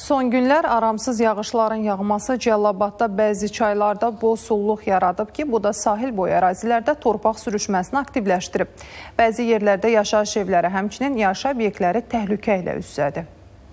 Son günlər aramsız yağışların yağması Cəlilabadda bəzi çaylarda bol sulluq yaradıb ki, bu da sahil boyu ərazilərdə torpaq sürüşməsini aktivləşdirib. Bəzi yerlərdə yaşayış evləri, həmçinin yaşayış obyektləri təhlükə ilə üz-üzədir.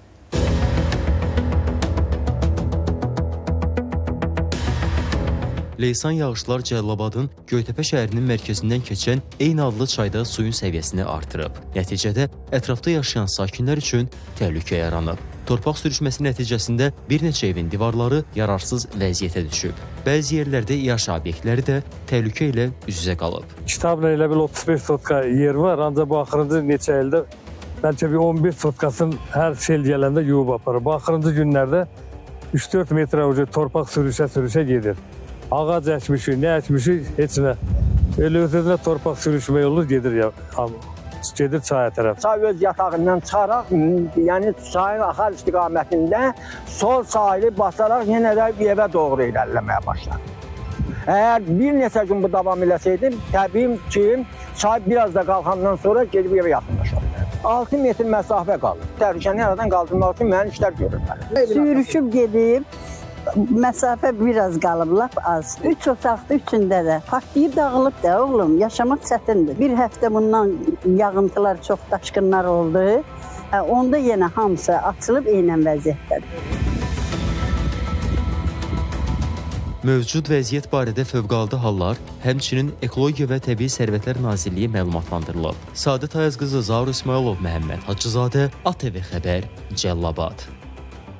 Leysan yağışlar Cəlilabadın Göytəpə şəhərinin mərkəzindən keçən eyni adlı çayda suyun səviyyəsini artırıb. Nəticədə ətrafda yaşayan sakinlər üçün təhlükə yaranıb. Torpaq sürüşməsi nəticəsində bir neçə evin divarları yararsız vəziyyətə düşüb. Bəzi yerlərdə yaşayış obyektləri də təhlükə ilə üz-üzə qalıb. Kitabla elə bil 35 sotka yer var, ancaq bu axırıncı neçə ildə bəlkə bir 11 sotkasını hər sel gələndə yuyub aparır. Bu axırıncı günlərdə 3-4 metrə torpaq sürüşə gedir. Ağac əkmişik, nə əkmişik, heç nə. Elə özünə torpaq sürüşmə yolu gedir çaya tərəf. Çay öz yatağından çıxaraq, yəni çayın axar istiqamətində sol sahili basaraq yenə də evə doğru irəliləməyə başladı. Əgər bir neçə gün bu davam eləsəydim, təbii ki, çay biraz da qalxandan sonra gedib evə yaxınlaşır. 6 metr məsafə qalır. Təhlükəni aradan qaldırmaq üçün mənim işlər görürlər. Sürüşüb gedib. Məsafə biraz qalıb, lap az. 3 otaqda üçündə də partlayıb dağılıb da, oğlum, yaşamaq çətindir. Bir həftə bundan yağıntılar, çox daşqınlar oldu. Onda yenə hamısı açılıb eynən vəziyyətdədir. Mövcud vəziyyət barədə Fövqəladə Hallar, həmçinin Ekologiya və Təbii Sərvətlər Nazirliyi məlumatlandırılıb. Sadət Ayaz qızı Zaur İsmailov, Məhəmməd Hacızadə, ATV Xəbər, Cəlilabad.